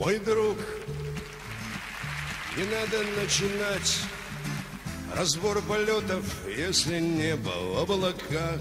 Мой друг, не надо начинать разбор полетов, если небо в облаках.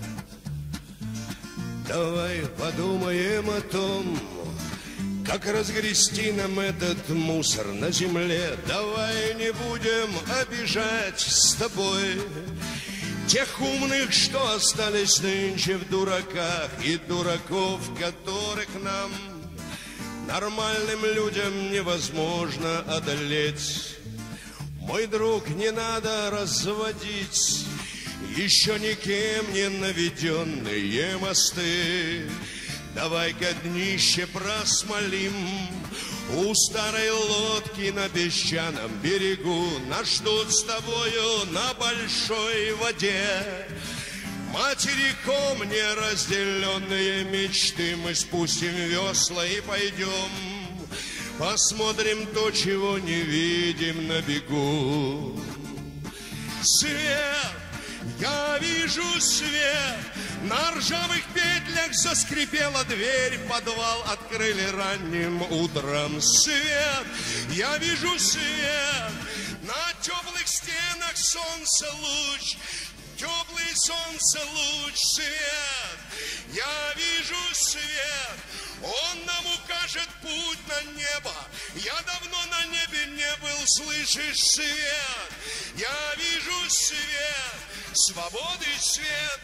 Давай подумаем о том, как разгрести нам этот мусор на земле. Давай не будем обижать с тобой тех умных, что остались нынче в дураках, и дураков, которых нам, нормальным людям, невозможно одолеть. Мой друг, не надо разводить еще никем не наведенные мосты. Давай-ка днище просмолим у старой лодки на песчаном берегу. Нас ждут с тобою на большой воде материком неразделенные мечты. Мы спустим весла и пойдем, посмотрим то, чего не видим на бегу. Свет! Я вижу свет, на ржавых петлях заскрипела дверь, подвал открыли ранним утром. Свет, я вижу свет, на теплых стенах солнце луч, теплый солнце луч. Свет, я вижу свет, он нам укажет путь на небо. Я давно на небе не был, слышишь, свет? Я вижу свет, свободы свет.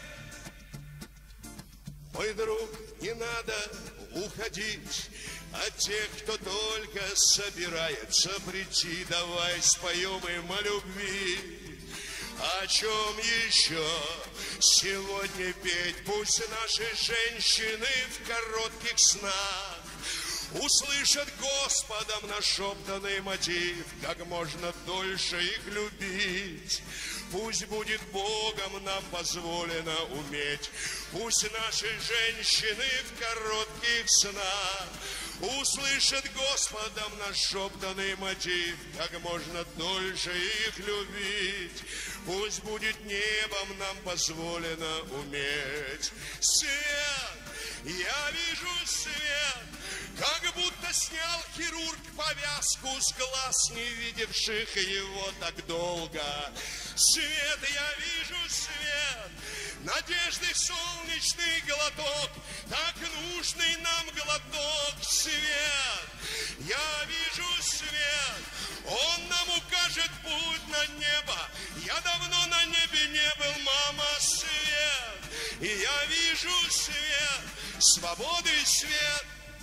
Мой друг, не надо уходить от тех, кто только собирается прийти. Давай споем им о любви. О чем еще сегодня петь? Пусть наши женщины в коротких снах услышат Господом нашептанный мотив, как можно дольше их любить. Пусть будет Богом нам позволено уметь. Пусть наши женщины в коротких снах услышат Господом нашептанный мотив, как можно дольше их любить. Пусть будет небом нам позволено уметь. Свет, я вижу свет, как будто снял хирург повязку с глаз, не видевших его так долго. Свет, я вижу свет, надежды солнечный глоток, так нужный нам глоток. Свет, я вижу свет, он нам укажет путь на небо. Я давно на небе не был, мама, свет. И я вижу свет, свободы свет.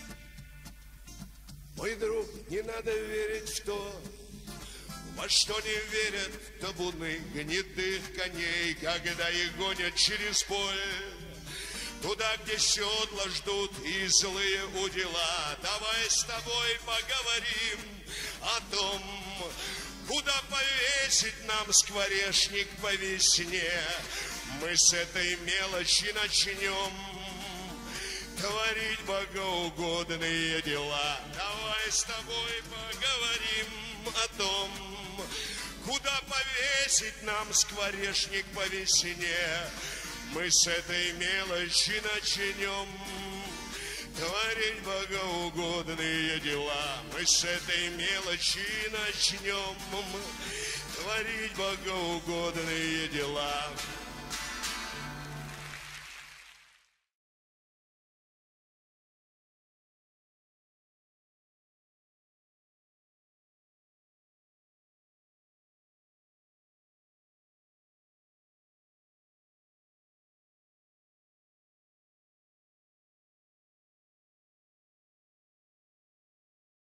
Мой друг, не надо верить в то, во что не верят табуны гнедых коней, когда их гонят через поле, туда, где седла ждут и злые удила. Давай с тобой поговорим о том, куда повесить нам скворечник по весне. Мы с этой мелочи начнем творить богоугодные дела. Давай с тобой поговорим о том, куда повесить нам скворечник по весне. Мы с этой мелочи начнем творить богоугодные дела. Мы с этой мелочи начнем творить богоугодные дела.